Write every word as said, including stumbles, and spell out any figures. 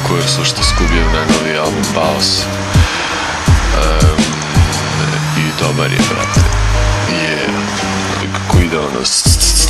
Kuer su što skubljen najnoviji album Baos. Um, I dobar je, brate. Je, yeah. Kako ide ono...